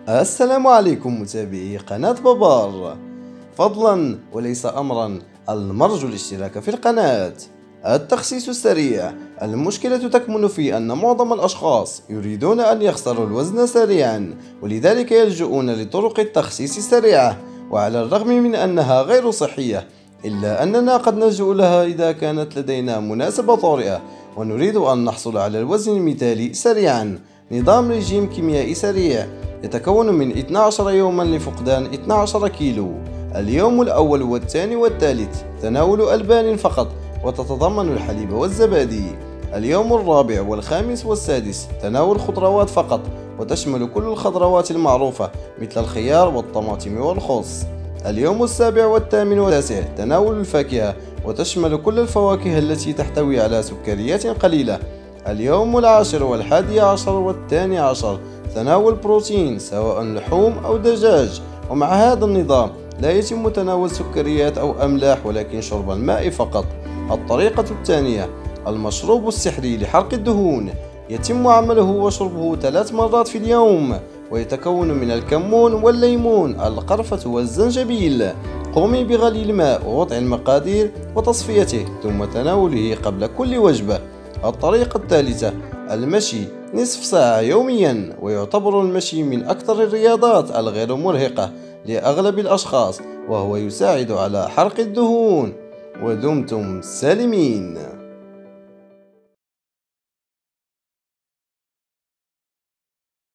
السلام عليكم متابعي قناة بابار. فضلا وليس أمرا المرجو الاشتراك في القناة. التخسيس السريع. المشكلة تكمن في أن معظم الأشخاص يريدون أن يخسروا الوزن سريعا، ولذلك يلجؤون لطرق التخسيس السريعة، وعلى الرغم من أنها غير صحية إلا أننا قد نلجأ لها إذا كانت لدينا مناسبة طارئة ونريد أن نحصل على الوزن المثالي سريعا. نظام رجيم كيميائي سريع يتكون من 12 يوما لفقدان 12 كيلو. اليوم الأول والثاني والثالث تناول ألبان فقط وتتضمن الحليب والزبادي. اليوم الرابع والخامس والسادس تناول خضروات فقط وتشمل كل الخضروات المعروفة مثل الخيار والطماطم والخس. اليوم السابع والثامن والتاسع تناول الفاكهة وتشمل كل الفواكه التي تحتوي على سكريات قليلة. اليوم العاشر والحادي عشر والثاني عشر تناول بروتين سواء لحوم أو دجاج، ومع هذا النظام لا يتم تناول سكريات أو أملاح ولكن شرب الماء فقط. الطريقة الثانية المشروب السحري لحرق الدهون، يتم عمله وشربه 3 مرات في اليوم، ويتكون من الكمون والليمون القرفة والزنجبيل. قومي بغلي الماء ووضع المقادير وتصفيته ثم تناوله قبل كل وجبة. الطريقة الثالثة المشي نصف ساعة يوميا، ويعتبر المشي من أكثر الرياضات الغير مرهقة لأغلب الأشخاص، وهو يساعد على حرق الدهون. ودمتم سالمين.